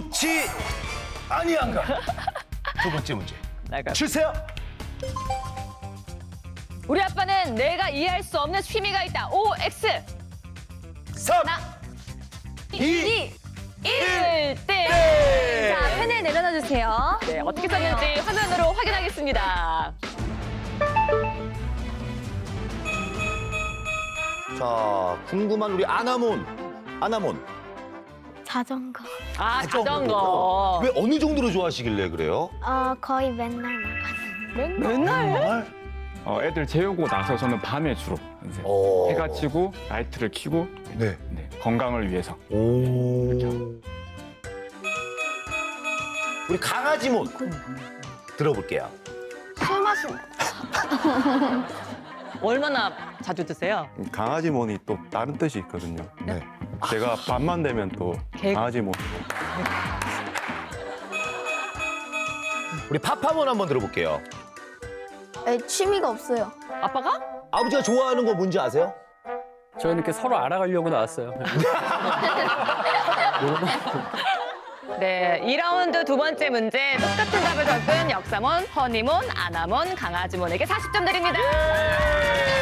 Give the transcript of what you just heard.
좋지 아니한가? 두 번째 문제 주세요. 우리 아빠는 내가 이해할 수 없는 취미가 있다. OX. 3, 2, 1. 땡. 자, 펜을 내려놔 주세요. 네, 어떻게 썼는지 화면으로 확인하겠습니다. 자, 궁금한 우리 아나몬. 자전거. 아, 자전거. 왜 어느 정도로 좋아하시길래 그래요? 거의 맨날 나가요. 맨날? 애들 재우고 나서 저는 밤에 주로 이제 해가 지고 라이트를 켜고 네. 네, 건강을 위해서. 오. 우리 강아지몬 들어볼게요. 술 마시는 얼마나 자주 드세요? 강아지몬이 또 다른 뜻이 있거든요. 네. 제가 밤만 되면 또 강아지몬. 우리 파파몬 한번 들어볼게요. 취미가 없어요. 아빠가? 아버지가 좋아하는 거 뭔지 아세요? 저희는 이렇게 서로 알아가려고 나왔어요. 네, 2라운드 두 번째 문제 똑같은 답을 적은 역사몬, 허니몬, 아나몬, 강아지몬에게 40점 드립니다.